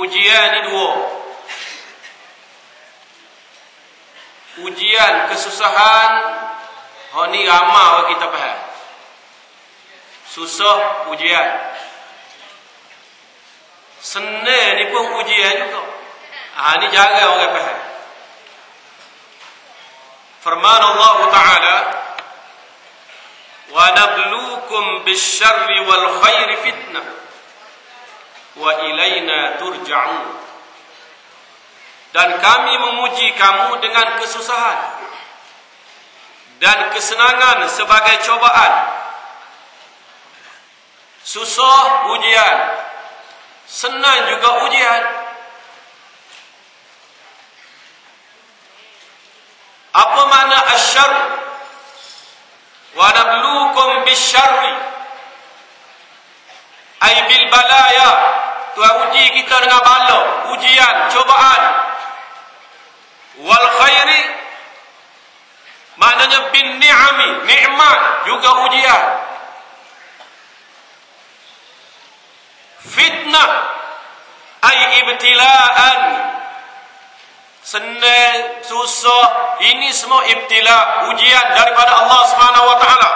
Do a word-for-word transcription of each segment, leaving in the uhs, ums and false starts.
ujian ni dua. Ujian kesusahan, oh ni ramai kita faham. Susah ujian. Senang ni pun ujian juga. Ah ni jarang orang faham. Firman Allah Taala, "Wa nabluukum bisyarri wal khairi fitnah wa ilaina turja'un." Dan kami memuji kamu dengan kesusahan dan kesenangan sebagai cobaan. Susah ujian, senang juga ujian. Apa makna asyarr? Wa nabluukum bisyarri ay bil balaya. Tuhan uji kita dengan bala, ujian, cobaan. Wal khairi maknanya bin ni'ami, nikmat juga ujian. Fitnah ay ibtilaan, senang, susah, ini semua ibtila, ujian daripada Allah Subhanahu wa taala.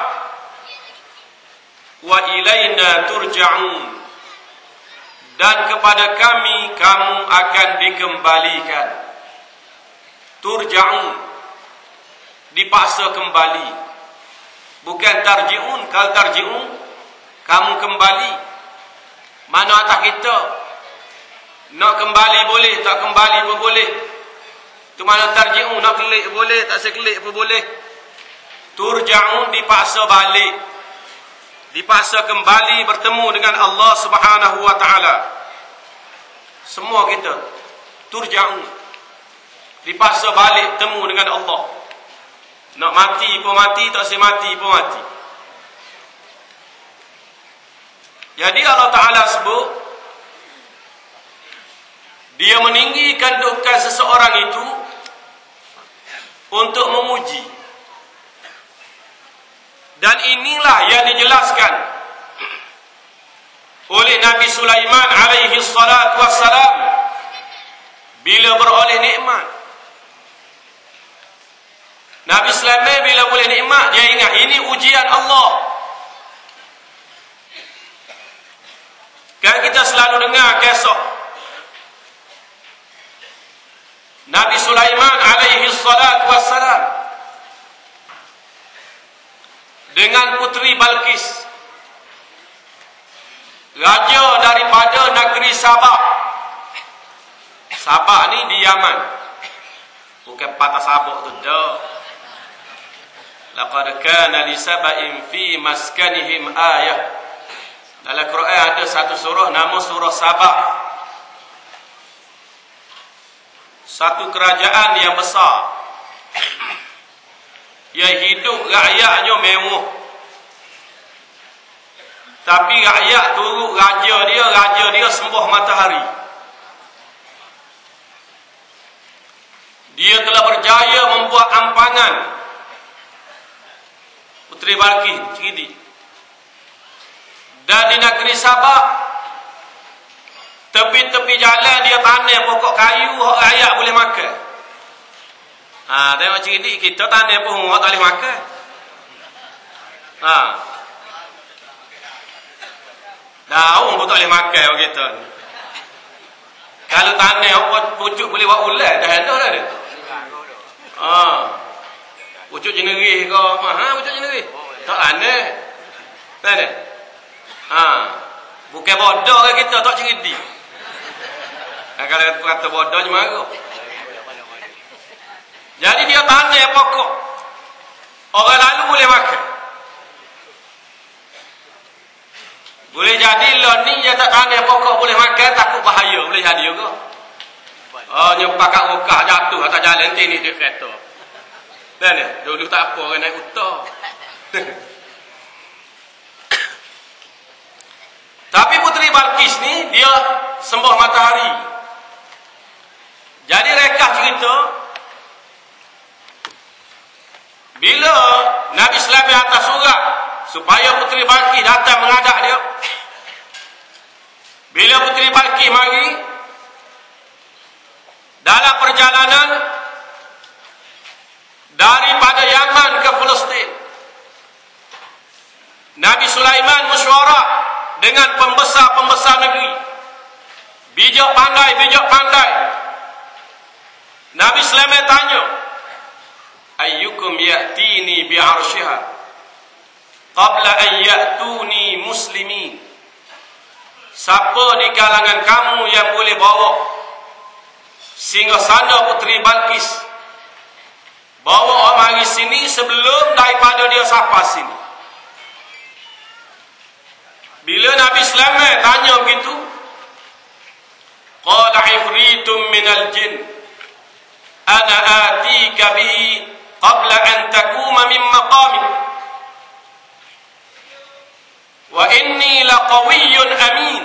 Wa ilaina turja'un, dan kepada kami kamu akan dikembalikan. Turja'un, dipaksa kembali. Bukan tarji'un. Kalau tarji'un, kamu kembali. Mana atas kita? Nak kembali boleh, tak kembali pun boleh. Itu mana tarji'un, nak kelik boleh, tak sekelik pun boleh. Turja'un, dipaksa balik. Dipaksa kembali bertemu dengan Allah Subhanahu wa taala. Semua kita turja'un, dipaksa balik temu dengan Allah. Nak mati pun mati, tak saya mati pun mati. Jadi Allah Ta'ala sebut, Dia meninggikan dudukan seseorang itu untuk memuji. Dan inilah yang dijelaskan oleh Nabi Sulaiman alaihi salatu wassalam bila beroleh nikmat. Nabi Sulaiman bila boleh nikmat, dia ingat ini ujian Allah. Kan kita selalu dengar kisah Nabi Sulaiman alaihi salatu wassalam dengan puteri Balqis, raja daripada negeri Sabak. Sabak ni di Yaman, bukan patah Sabak tu dah. Laqad kana li sab'in fi maskanihim ayah. Dalam Quran ada satu surah nama surah Sabak. Satu kerajaan yang besar, yang hidup rakyatnya mewah. Tapi rakyat turut raja dia, raja dia sembah matahari. Dia telah berjaya membuat ampangan Puteri Balqis cerdik. Dan di negeri Sabak, tepi-tepi jalan dia tanam pokok kayu hak rakyat boleh makan. Ha, tengok cerdik kita tanam pun hak tak boleh makan. Ha. Daun pun tak boleh makan orang kita. Kalau tanam hak pucuk boleh buat ulat dah ada dah dia. Ha. Pucuk jenerih ke? Ha, pucuk jenerih. Tak aneh. Tak ada. Ha. Bukan bodoh kan kita, tak cerdik. Ha, kalau kata bodoh je marah. Jadi dia tanam pokok. Orang lalu boleh makan. Boleh jadi lah ni dia tak tanam pokok boleh makan, takut bahaya. Boleh jadi juga. Oh, nyempak kat rukah jatuh atas jalan nanti ni dia kereta. Dan ni, dulu tak apa orang naik utah. Tapi Puteri Balqis ni dia sembah matahari. Jadi rekah cerita bila Nabi Sulaiman hantar surat supaya Puteri Balqis datang menghadap dia. Bila Puteri Balqis mari, dalam perjalanan daripada Yaman ke Palestin, Nabi Sulaiman mesyuarat dengan pembesar-pembesar negeri, bijak pandai, bijak pandai. Nabi Sulaiman tanya, ayyukum ya'tini bi'arsyiha qabla an ya'tuni muslimin. Siapa di kalangan kamu yang boleh bawa singgasana Puteri Balqis, bawa mari sini sebelum daripada dia sampai sini. Bila Nabi Sulaiman tanya begitu, qala ifritum minal jin ana atika bihi qabla an takuma min maqamik wa inni laqawiyyun amin.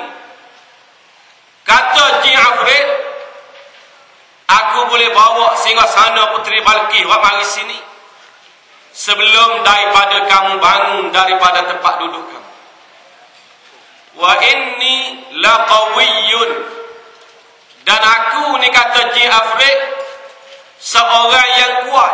Kata jin Afrit, aku boleh bawa singgasana Puteri Balqis wa mari sini sebelum daripada kamu bangun daripada tempat duduk kamu. Wa inni laqawiyyun, dan aku ni kata jin Afrit seorang yang kuat,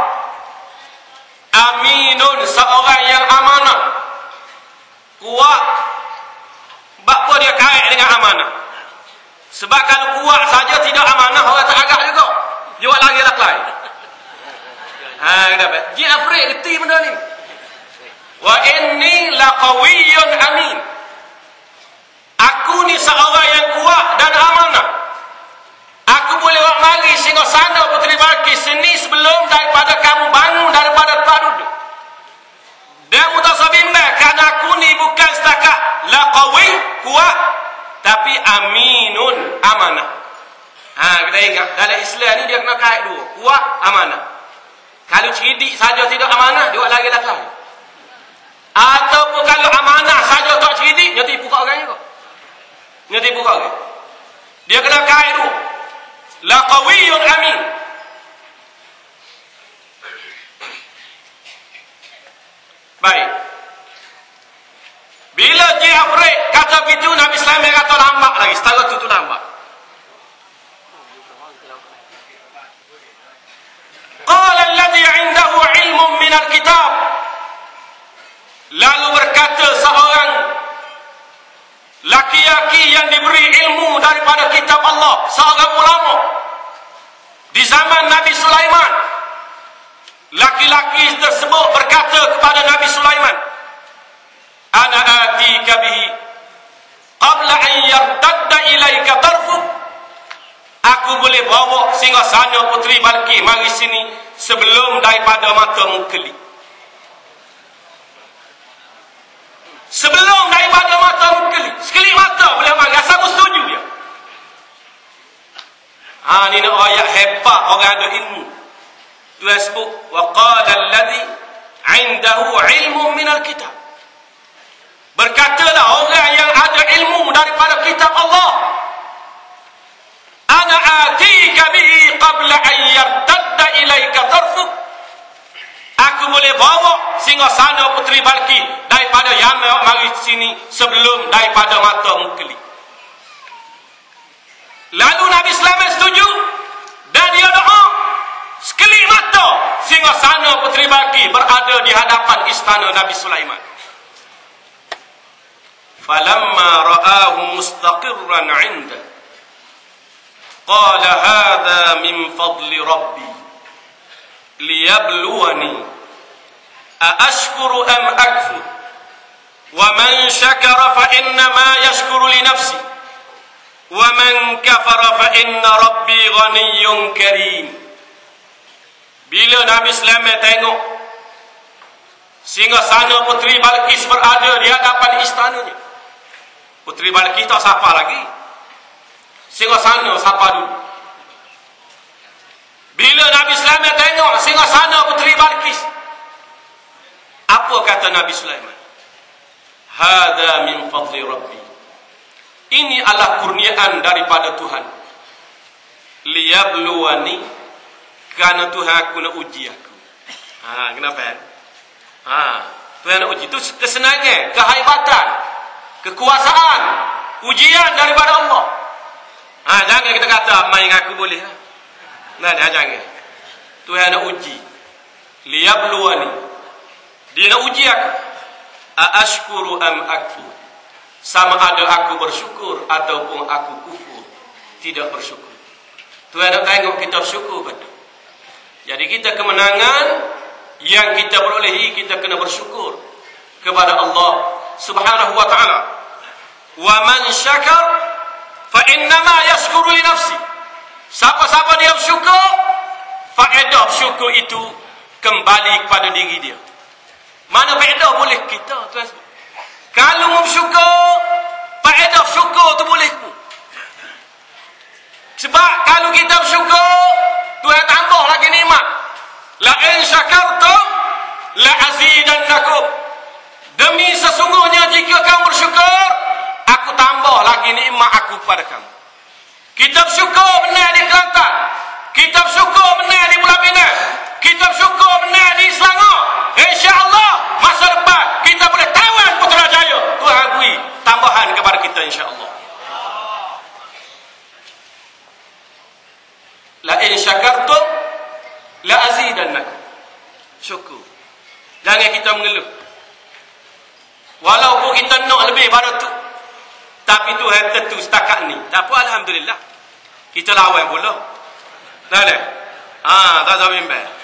aminun, seorang yang amanah. Kuat, apa dia kait dengan amanah? Sebab kalau kuat saja tidak amanah, orang tak agak juga. Dia buat lagi lah lain. Ha, dapat. Jin Afrit reti benda ni. Wa inni laqawiyyun amin. Aku ni seorang yang kuat dan amanah. Aku boleh buat mari singgasana Puteri Balqis sini sebelum daripada kamu bangun daripada tempat duduk. Dan mutasabimbah, kerana aku ni bukan setakat laqawi, kuat, tapi aminun, amanah. Ha, kita ingat dalam Islam ni dia kena kait dua, kuat, amanah. Kalau cerdik saja tidak amanah, dia buat lagi lah lain. Ataupun kalau amanah saja tak cerdik, dia tipu kat orang juga. Dia tipu kat orang. Dia kena kait dua, laqawiyyun amin. Baik. Bila Jin Afrit kata begitu, Nabi Sulaiman kata lambat lagi, setara tu tu lambat. Qala alladhi 'indahu 'ilmun min al-kitab. Lalu berkata seorang laki-laki yang diberi ilmu daripada kitab Allah, seorang ulama di zaman Nabi Sulaiman. Laki-laki tersebut berkata kepada Nabi Sulaiman, ana atika bihi qabla an yartadda ilaika tarfuk. Aku boleh bawa singgasana Puteri Balqis mari sini sebelum daripada matamu kelip. Sebelum daripada matamu kelip, sekelip mata boleh mari. Asal aku setuju dia. Ha, ni nak ayat hebat orang ada ilmu. Tuhan sebut, wa qala alladhi 'indahu 'ilmun min al-kitab. Berkatalah orang yang ada ilmu daripada kitab Allah, ana atika bihi qabla an yartadda ilaika tarfuk. Aku boleh bawa singgasana Puteri Balqis daripada Yaman mari sini sebelum daripada matamu kelip. Lalu Nabi Sulaiman setuju dan dia doa, sekelip mata singgasana Puteri Balqis berada di hadapan istana Nabi Sulaiman. Falamma ra'ahu mustaqirran 'inda qala hadha min fadli rabbi liyabluwani aashkuru am akfur wa man syakara fa inna ma yashkuru li nafsi wa man kafara fa inna rabbi ghaniyyun karim. Bila Nabi Sulaiman tengok singgasana Puteri Balqis berada di hadapan istananya, Puteri Balqis tak sapa lagi, singgasana sapa dulu. Bila Nabi Sulaiman tengok singgasana Puteri Balqis, apa kata Nabi Sulaiman? Hadza min fadli rabbi. Ini adalah kurniaan daripada Tuhan. Liyabluwani, kerana Tuhan aku nak uji aku. Ha, kenapa? Ha, Tuhan nak uji. Itu kesenangan, kehebatan, kekuasaan, ujian daripada Allah. Ha, jangan kita kata main aku boleh. Nah, dah jangan. Tuhan nak uji. Liyabluwani. Dia nak uji aku. Aashkuru am akfur. Sama ada aku bersyukur ataupun aku kufur. Tidak bersyukur. Tuhan nak tengok kita bersyukur betul. Jadi kita kemenangan yang kita perolehi, kita kena bersyukur kepada Allah Subhanahu wa taala. Wa man syakar fa innama yashkuru li nafsi. Siapa-siapa dia bersyukur, faedah syukur itu kembali kepada diri dia. Mana faedah boleh kita, Tuan? Kalau mau bersyukur, faedah syukur tu boleh. Sebab kalau kita bersyukur, Tuhan tambah lagi nikmat. La in syakartum la azidannakum. Demi sesungguhnya jika kamu bersyukur, aku tambah lagi nikmat aku kepada kamu. Kita bersyukur benar di Kelantan. Kita bersyukur benar di Pulau Pinang. Kita bersyukur benar di Selangor. InsyaAllah masa depan kita boleh tawan Putrajaya. Tuhan beri tambahan kepada kita insyaAllah. La in syakartum la azidannakum. Syukur. Jangan kita mengeluh. Walaupun kita nak lebih pada tu, tapi Tuhan tentu setakat ni. Tak apa, alhamdulillah. Kita lawan pula. Dah dah. Ah, tak tahu bimbang.